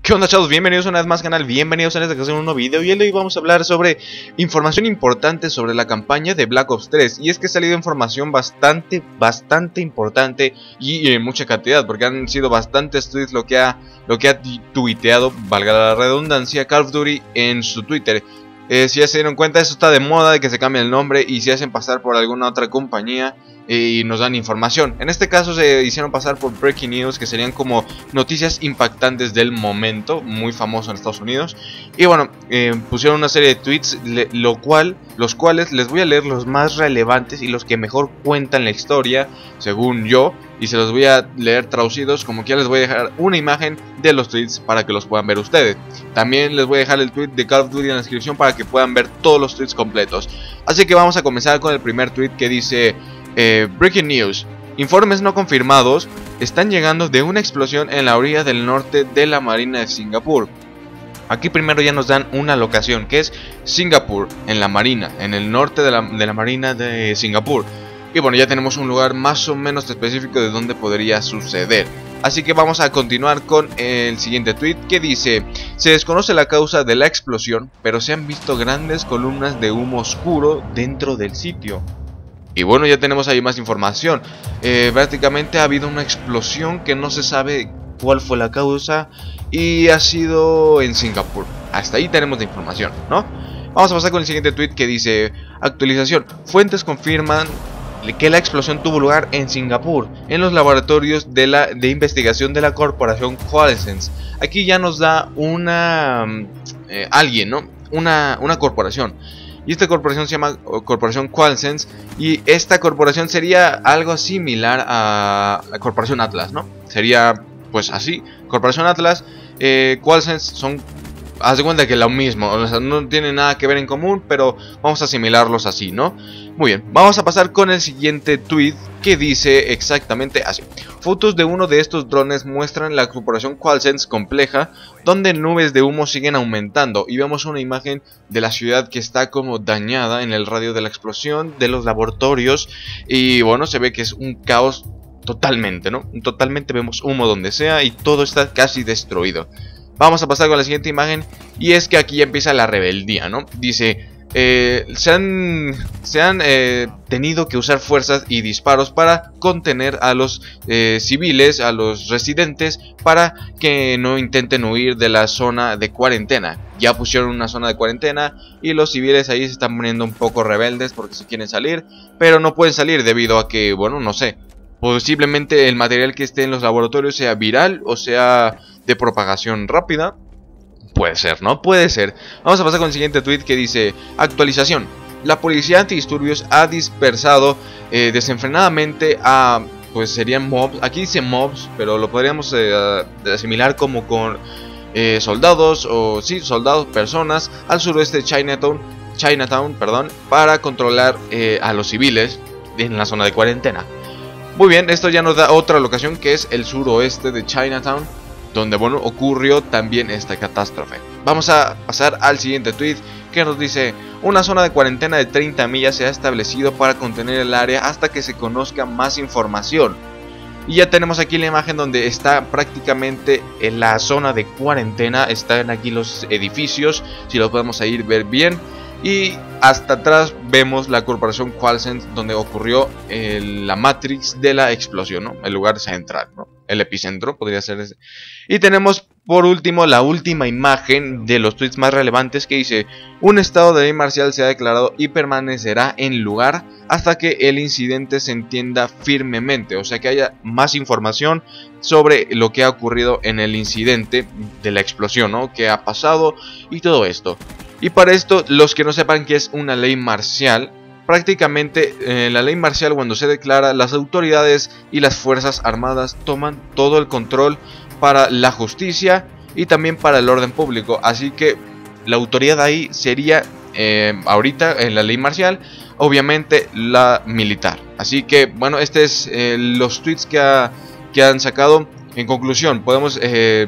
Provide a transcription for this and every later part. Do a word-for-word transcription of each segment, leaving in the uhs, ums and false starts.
¿Qué onda, chavos? Bienvenidos una vez más al canal, bienvenidos a esta ocasión a un nuevo video. Y hoy vamos a hablar sobre información importante sobre la campaña de Black Ops tres. Y es que ha salido información bastante, bastante importante y en mucha cantidad, porque han sido bastantes tweets lo que ha, lo que ha tuiteado, valga la redundancia, Call of Duty en su Twitter. Eh, si ya se dieron cuenta, eso está de moda, de que se cambie el nombre y se hacen pasar por alguna otra compañía y nos dan información. En este caso se hicieron pasar por Breaking News, que serían como noticias impactantes del momento, muy famoso en Estados Unidos. Y bueno, eh, pusieron una serie de tweets, le, lo cual, los cuales les voy a leer los más relevantes y los que mejor cuentan la historia, según yo. Y se los voy a leer traducidos, como que ya les voy a dejar una imagen de los tweets para que los puedan ver ustedes. También les voy a dejar el tweet de Call of Duty en la descripción para que puedan ver todos los tweets completos. Así que vamos a comenzar con el primer tweet que dice... Eh, Breaking News. Informes no confirmados están llegando de una explosión en la orilla del norte de la Marina de Singapur. Aquí primero ya nos dan una locación, que es Singapur, en la Marina, en el norte de la, de la Marina de Singapur. Y bueno, ya tenemos un lugar más o menos específico de donde podría suceder. Así que vamos a continuar con el siguiente tweet que dice: se desconoce la causa de la explosión, pero se han visto grandes columnas de humo oscuro dentro del sitio. Y bueno, ya tenemos ahí más información. eh, Prácticamente ha habido una explosión que no se sabe cuál fue la causa y ha sido en Singapur. Hasta ahí tenemos la información, ¿no? Vamos a pasar con el siguiente tweet que dice: actualización, fuentes confirman que la explosión tuvo lugar en Singapur, en los laboratorios de, la, de investigación de la corporación QualSense. Aquí ya nos da una... Eh, alguien, ¿no? Una, una corporación. Y esta corporación se llama Corporación QualSense. Y esta corporación sería algo similar a la Corporación Atlas, ¿no? Sería pues así, Corporación Atlas, eh, QualSense son... haz de cuenta que lo mismo, o sea, no tienen nada que ver en común, pero vamos a asimilarlos así, ¿no? Muy bien, vamos a pasar con el siguiente tweet que dice exactamente así: fotos de uno de estos drones muestran la corporación QualSense compleja, donde nubes de humo siguen aumentando, y vemos una imagen de la ciudad que está como dañada en el radio de la explosión, de los laboratorios, y bueno, se ve que es un caos totalmente, ¿no? Totalmente vemos humo donde sea y todo está casi destruido. Vamos a pasar con la siguiente imagen, y es que aquí ya empieza la rebeldía, ¿no? Dice, eh, se han, se han eh, tenido que usar fuerzas y disparos para contener a los eh, civiles, a los residentes, para que no intenten huir de la zona de cuarentena. Ya pusieron una zona de cuarentena y los civiles ahí se están poniendo un poco rebeldes porque se quieren salir, pero no pueden salir debido a que, bueno, no sé, posiblemente el material que esté en los laboratorios sea viral o sea de propagación rápida. Puede ser, ¿no? Puede ser. Vamos a pasar con el siguiente tweet que dice: actualización. La policía antidisturbios ha dispersado eh, desenfrenadamente a... pues serían mobs. Aquí dice mobs, pero lo podríamos eh, asimilar como con eh, soldados o sí, soldados, personas al suroeste de Chinatown, Chinatown, perdón, para controlar eh, a los civiles en la zona de cuarentena. Muy bien, esto ya nos da otra locación que es el suroeste de Chinatown, donde bueno, ocurrió también esta catástrofe. Vamos a pasar al siguiente tweet que nos dice: una zona de cuarentena de treinta millas se ha establecido para contener el área hasta que se conozca más información. Y ya tenemos aquí la imagen donde está prácticamente en la zona de cuarentena. Están aquí los edificios, si los podemos ir ver bien. Y hasta atrás vemos la corporación QualSense, donde ocurrió el, la matrix de la explosión, ¿no? El lugar central, ¿no? El epicentro podría ser ese. Y tenemos por último la última imagen de los tweets más relevantes que dice: un estado de ley marcial se ha declarado y permanecerá en lugar hasta que el incidente se entienda firmemente. O sea, que haya más información sobre lo que ha ocurrido en el incidente de la explosión, ¿no? Qué ha pasado y todo esto. Y para esto, los que no sepan qué es una ley marcial, prácticamente eh, la ley marcial, cuando se declara, las autoridades y las fuerzas armadas toman todo el control para la justicia y también para el orden público. Así que la autoridad ahí sería, eh, ahorita en la ley marcial, obviamente la militar. Así que bueno, este es eh, los tweets que, ha, que han sacado. En conclusión, podemos eh,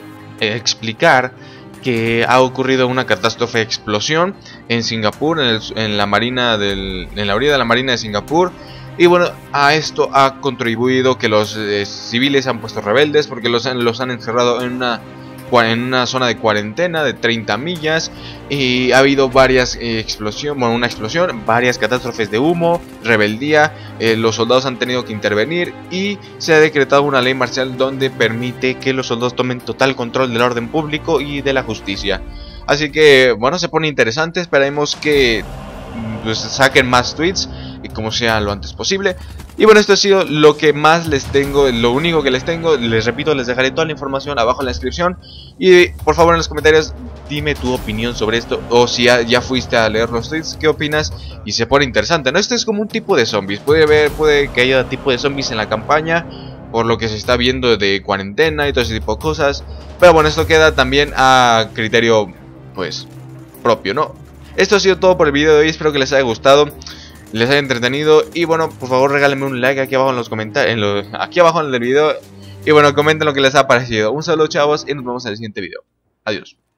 explicar que ha ocurrido una catástrofe explosión en Singapur, en, el, en la marina del, en la orilla de la Marina de Singapur. Y bueno, a esto ha contribuido que los eh, civiles han puesto rebeldes porque los han, los han encerrado en una en una zona de cuarentena de treinta millas y ha habido varias eh, explosiones, bueno, una explosión, varias catástrofes de humo, rebeldía, eh, los soldados han tenido que intervenir y se ha decretado una ley marcial donde permite que los soldados tomen total control del orden público y de la justicia. Así que, bueno, se pone interesante, esperemos que pues, saquen más tweets y como sea lo antes posible. Y bueno, esto ha sido lo que más les tengo, lo único que les tengo. Les repito, les dejaré toda la información abajo en la descripción. Y por favor en los comentarios dime tu opinión sobre esto. O si ya, ya fuiste a leer los tweets, ¿qué opinas? Y se pone interesante, ¿no? Este es como un tipo de zombies. Puede haber, puede que haya tipo de zombies en la campaña, por lo que se está viendo de cuarentena y todo ese tipo de cosas. Pero bueno, esto queda también a criterio, pues, propio, ¿no? Esto ha sido todo por el video de hoy, espero que les haya gustado, les haya entretenido. Y bueno, por favor regálenme un like aquí abajo en los comentarios, en lo, aquí abajo en el video. Y bueno, comenten lo que les ha parecido. Un saludo, chavos, y nos vemos en el siguiente video. Adiós.